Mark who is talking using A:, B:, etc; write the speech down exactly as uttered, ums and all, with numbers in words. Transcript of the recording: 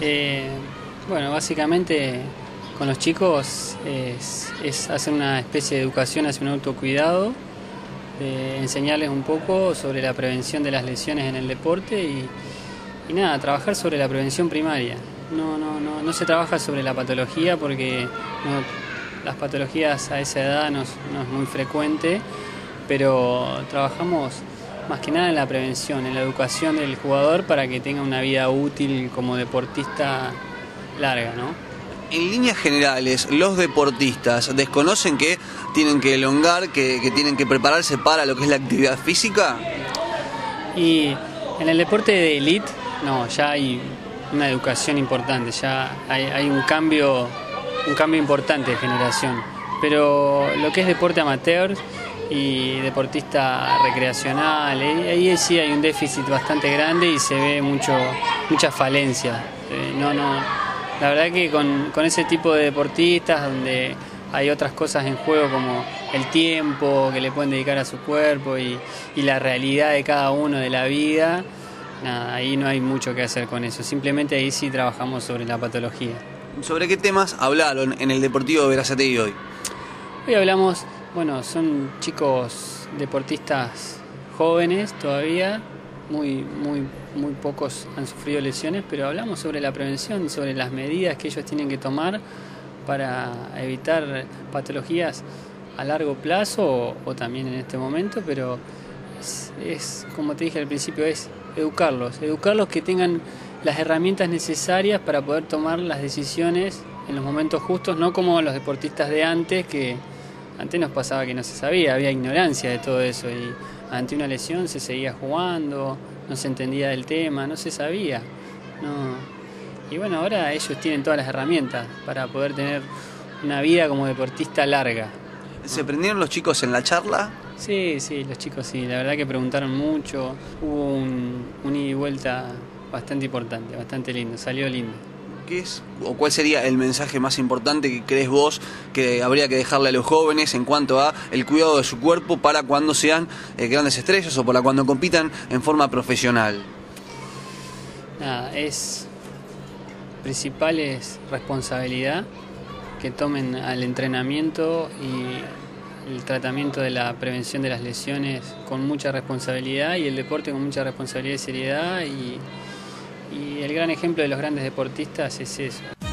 A: Eh, bueno, básicamente con los chicos es, es hacer una especie de educación hacia un autocuidado, eh, enseñarles un poco sobre la prevención de las lesiones en el deporte y, y nada, trabajar sobre la prevención primaria. No, no, no, no se trabaja sobre la patología porque no, las patologías a esa edad no, no es muy frecuente, pero trabajamos más que nada en la prevención, en la educación del jugador para que tenga una vida útil como deportista larga, ¿no?
B: En líneas generales, los deportistas desconocen que tienen que elongar, que, que tienen que prepararse para lo que es la actividad física.
A: Y en el deporte de élite, no, ya hay una educación importante, ya hay, hay un cambio, un cambio importante de generación. Pero lo que es deporte amateur y deportista recreacional, ahí sí hay un déficit bastante grande y se ve mucho, mucha falencia. Eh, no, no, la verdad que con, con ese tipo de deportistas donde hay otras cosas en juego como el tiempo que le pueden dedicar a su cuerpo y, y la realidad de cada uno de la vida, nada, ahí no hay mucho que hacer con eso. Simplemente ahí sí trabajamos sobre la patología.
B: ¿Sobre qué temas hablaron en el Deportivo Berazategui hoy?
A: Hoy hablamos, bueno, son chicos deportistas jóvenes todavía, muy, muy, muy pocos han sufrido lesiones, pero hablamos sobre la prevención, sobre las medidas que ellos tienen que tomar para evitar patologías a largo plazo o, o también en este momento, pero es, es, como te dije al principio, es educarlos, educarlos que tengan las herramientas necesarias para poder tomar las decisiones en los momentos justos, no como los deportistas de antes, que antes nos pasaba que no se sabía, había ignorancia de todo eso y ante una lesión se seguía jugando, no se entendía del tema, no se sabía. No. Y bueno, ahora ellos tienen todas las herramientas para poder tener una vida como deportista larga.
B: ¿Se prendieron los chicos en la charla?
A: Sí, sí, los chicos sí, la verdad que preguntaron mucho, hubo un, un ida y vuelta bastante importante, bastante lindo, salió lindo.
B: ¿Qué es o cuál sería el mensaje más importante que crees vos que habría que dejarle a los jóvenes en cuanto a el cuidado de su cuerpo para cuando sean eh, grandes estrellas o para cuando compitan en forma profesional?
A: Nada, es principal es responsabilidad, que tomen al entrenamiento y el tratamiento de la prevención de las lesiones con mucha responsabilidad y el deporte con mucha responsabilidad y seriedad y Y el gran ejemplo de los grandes deportistas es eso.